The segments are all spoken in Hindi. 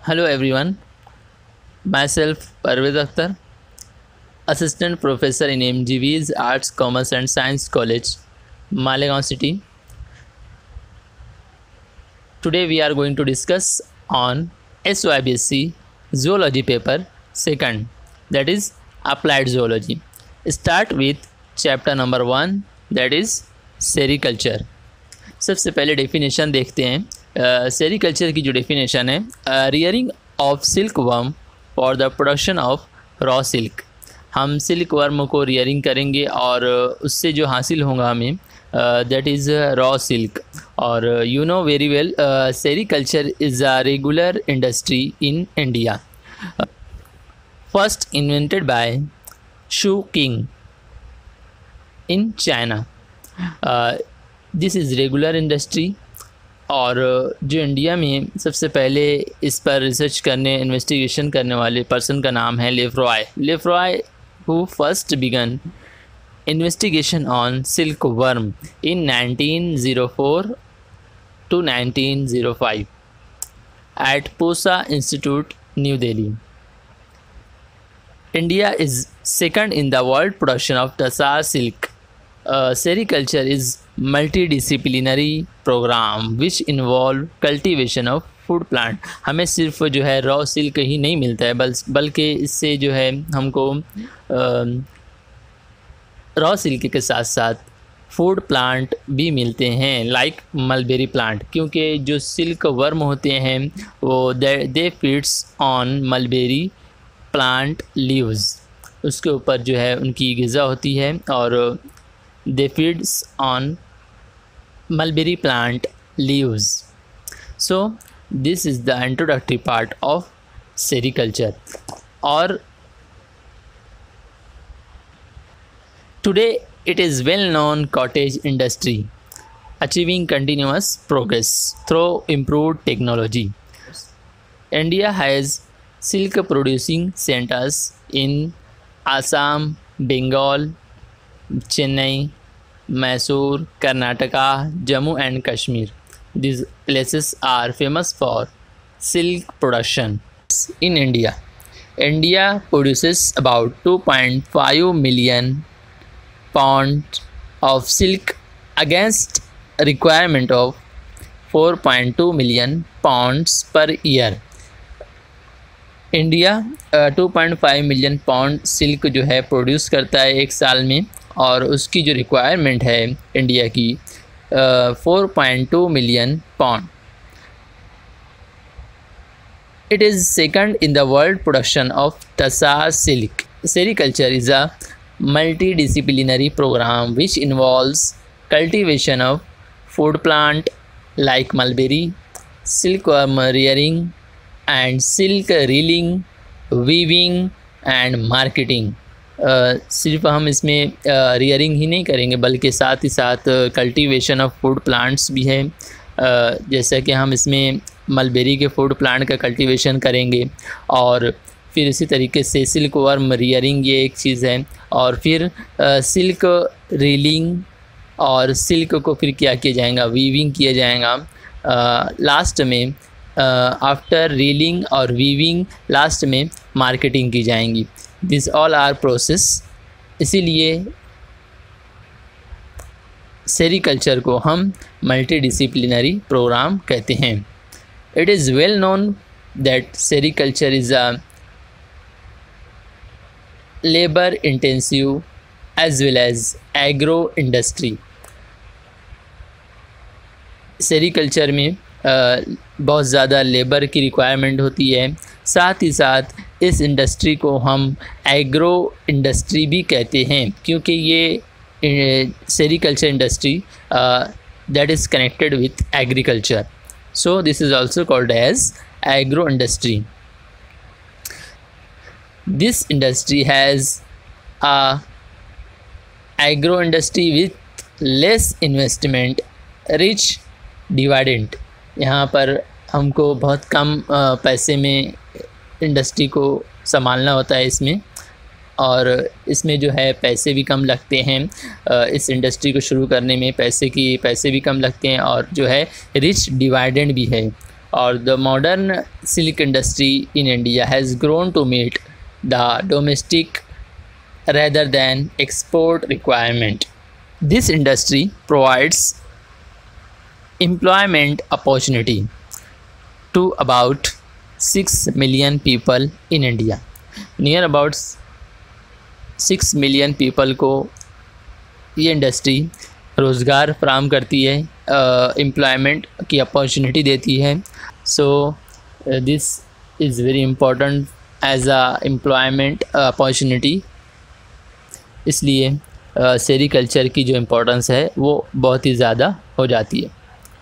Hello everyone, myself Parvez Akhtar, Assistant Professor in MGV's Arts, Commerce and Science College, Malegaon City. Today we are going to discuss on SYBSC Zoology paper 2nd, that is Applied Zoology. Start with chapter number 1, that is sericulture. सबसे पहले डेफिनेशन देखते हैं. सेरीकल्चर की जो डेफिनेशन है, rearing of silk worm for the production of raw silk. हम सिल्क वर्म को रियरिंग करेंगे और उससे जो हासिल होगा हमें दैट इज़ रॉ सिल्क. और you know very well sericulture is a regular industry in India. First invented by Shu King in China. This is regular industry. और जो इंडिया में सबसे पहले इस पर रिसर्च करने इन्वेस्टिगेशन करने वाले पर्सन का नाम है Lefroy. Lefroy who first began investigation on silk worm in 1904 to 1905 at Pusa Institute, New Delhi. India is second in the world production of Tassar silk. Sericulture is multidisciplinary program which involve cultivation of food plant. हमें सिर्फ जो है रॉ सिल्क ही नहीं मिलता है बल्कि इससे जो है हमको रॉ सिल्क के साथ साथ फूड प्लांट भी मिलते हैं लाइक मलबेरी प्लांट. क्योंकि जो सिल्क वर्म होते हैं वो they feeds on mulberry plant leaves. उसके ऊपर जो है उनकी ग़िज़ा होती है और they feeds on mulberry plant leaves. So this is the introductory part of sericulture. Or today it is well known cottage industry achieving continuous progress through improved technology. India has silk producing centers in Assam, Bengal, Chennai, Mysore, Karnataka, Jammu and Kashmir. These places are famous for silk production. In India, India produces about 2.5 million pounds of silk against a requirement of 4.2 million pounds per year. India 2.5 million pound silk जो है प्रोड्यूस करता है एक साल में, और उसकी जो रिक्वायरमेंट है इंडिया की 4.2 million pound. It is second in the world production of tasar silk. Sericulture is a multidisciplinary programme which involves cultivation of food plant like mulberry, silk worm rearing and silk reeling, weaving and marketing. सिर्फ हम इसमें रियरिंग ही नहीं करेंगे बल्कि साथ ही साथ कल्टीवेशन ऑफ फूड प्लांट्स भी है. जैसा कि हम इसमें मलबेरी के फूड प्लांट का कल्टीवेशन करेंगे और फिर इसी तरीके से सिल्क वर्म रियरिंग ये एक चीज़ है. और फिर सिल्क रीलिंग और सिल्क को फिर क्या किया जाएगा, वीविंग किया जाएगा. लास्ट में आफ्टर रीलिंग और वीविंग लास्ट में मार्केटिंग की जाएंगी. This all are process. इसीलिए सेरीकल्चर को हम मल्टीडिसिप्लिनरी प्रोग्राम कहते हैं. It is well known that sericulture is a labour intensive as well as agro industry. Sericulture में बहुत ज़्यादा लेबर की रिक्वायरमेंट होती है. साथ ही साथ इस इंडस्ट्री को हम एग्रो इंडस्ट्री भी कहते हैं क्योंकि ये sericulture industry that is connected with agriculture. So this is also called as agro industry. This industry has a agro industry with less investment rich dividend. यहाँ पर हमको बहुत कम पैसे में इंडस्ट्री को संभालना होता है इसमें, और इसमें जो है पैसे भी कम लगते हैं. इस इंडस्ट्री को शुरू करने में पैसे भी कम लगते हैं और जो है रिच डिविडेंड भी है. और the modern silk industry in India has grown to meet the domestic rather than export requirement. This industry provides employment opportunity to about 6 million people in India. Near about 6 million people को ये इंडस्ट्री रोज़गार फराहम करती है, एम्प्लॉयमेंट की अपॉर्चुनिटी देती है. So this is very important as a employment opportunity. इसलिए सेरीकल्चर की जो इम्पोर्टेंस है वो बहुत ही ज़्यादा हो जाती है.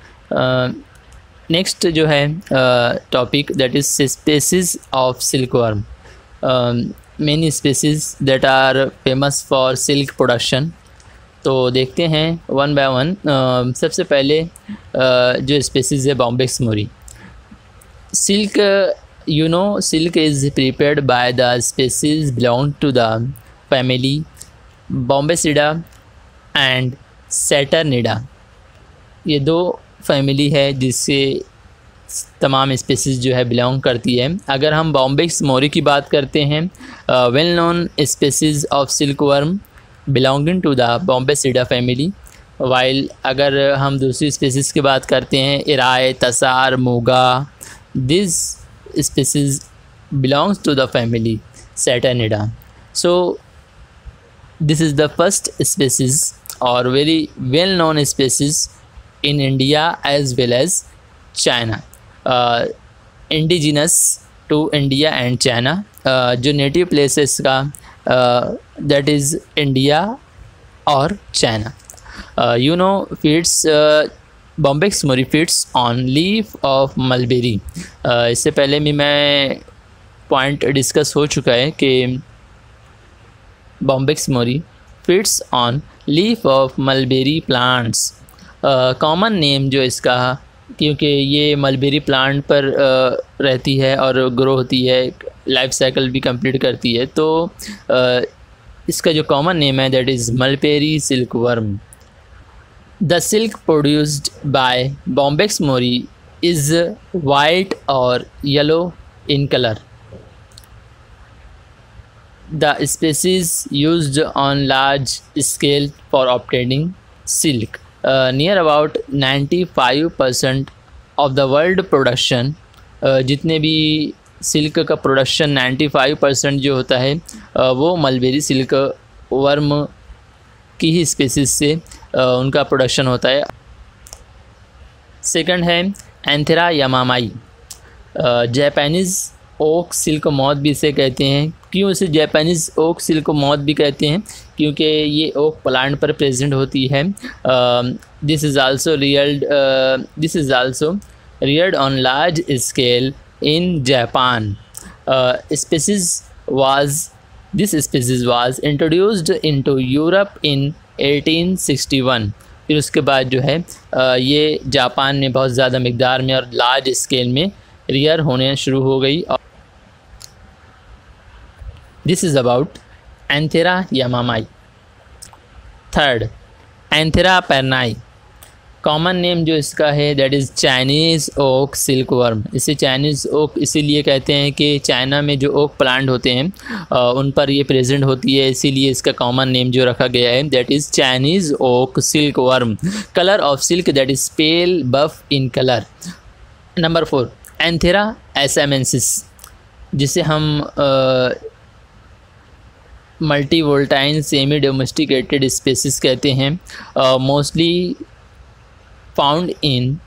नेक्स्ट जो है topic that is species of silkworm. Many species that are famous for silk production. तो देखते हैं वन बाय वन. सबसे पहले जो स्पेसीज़ है Bombyx mori. Silk silk is prepared by the species belong to the family Bombycidae and Saturniidae. ये दो फैमिली है जिससे तमाम स्पेसीज़ जो है बिलोंग करती है. अगर हम बॉम्बेक्स मोरी की बात करते हैं, well known species of silkworm belonging to the Bombycidae family. While अगर हम दूसरी स्पेसीज़ की बात करते हैं, eri, tasar, muga, this species belongs to the family Saturniidae. So this is the first species or very well known species in India as well as China, indigenous to India and China. जो native places का that is India और China. Feeds Bombyx mori feeds on leaf of mulberry. इससे पहले भी मैं पॉइंट डिस्कस हो चुका है कि Bombyx mori feeds on leaf of mulberry plants. Common name जो इसका, क्योंकि ये मलबेरी प्लांट पर रहती है और ग्रो होती है, लाइफ साइकिल भी कंप्लीट करती है, तो इसका जो कॉमन नेम है that is mulberry silkworm. The silk produced by Bombyx mori is white और yellow in colour. The species used on large scale for obtaining silk. Near about 95% of the world production, जितने भी सिल्क का प्रोडक्शन 95% जो होता है वो मलबेरी सिल्क वर्म की ही स्पेसीज से उनका प्रोडक्शन होता है. सेकंड है Antheraea yamamai. Japanese oak silk moth भी इसे कहते हैं. क्यों इसे जापानीज़ ओक सिल्क मॉथ भी कहते हैं? क्योंकि ये ओक प्लांट पर प्रेजेंट होती है. This is also reared on large scale in Japan. This species was introduced into Europe in 1861. फिर उसके बाद जो है ये जापान में बहुत ज़्यादा मिकदार में और लार्ज स्केल में रियर होने शुरू हो गई. This is about Antheraea yamamai. Third Antheraea pernyi. Common name जो इसका है that is Chinese oak silkworm. इसे चाइनीज़ ओक इसीलिए कहते हैं कि चाइना में जो ओक प्लांट होते हैं उन पर ये प्रेजेंट होती है, इसीलिए इसका कॉमन नेम जो रखा गया है that is Chinese oak silkworm. Colour of silk that is pale buff in colour. Number 4 Antheraea assamensis, जिसे हम multivoltine semi domesticated species कहते हैं. मोस्टली फाउंड इन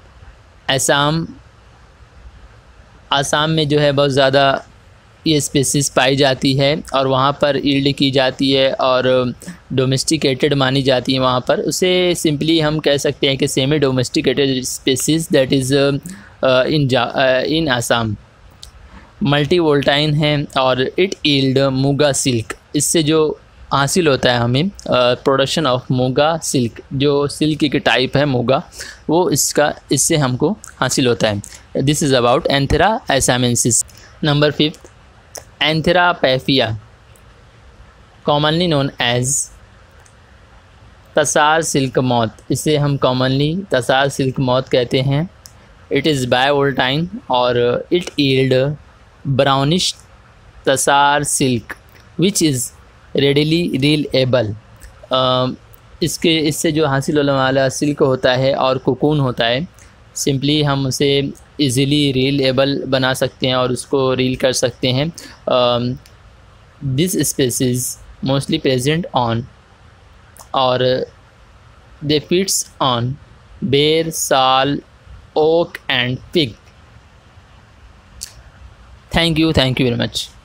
आसाम में जो है बहुत ज़्यादा ये स्पेसीज पाई जाती है और वहाँ पर ईल्ड की जाती है और डोमेस्टिकेटेड मानी जाती है वहाँ पर. उसे सिंपली हम कह सकते हैं कि semi domesticated species that is in Assam. Multivoltine है और इट ईल्ड मूगा सिल्क. इससे जो हासिल होता है हमें प्रोडक्शन ऑफ मूगा सिल्क, जो सिल्क की टाइप है मूगा, वो इससे हमको हासिल होता है. This is about Antheraea assamensis. Number 5 Antheraea paphia, commonly known as tasar silk moth. इसे हम कॉमनली तसार सिल्क मॉथ कहते हैं. It is bi-voltine और it yield brownish tasar silk which is readily reelable. इससे जो हासिल होने वाला सिल्क होता है और कोकून होता है, सिंपली हम उसे इजीली रीलेबल बना सकते हैं और उसको रील कर सकते हैं. This species mostly present on और they feeds on ber, sal, oak and fig. Thank you very much.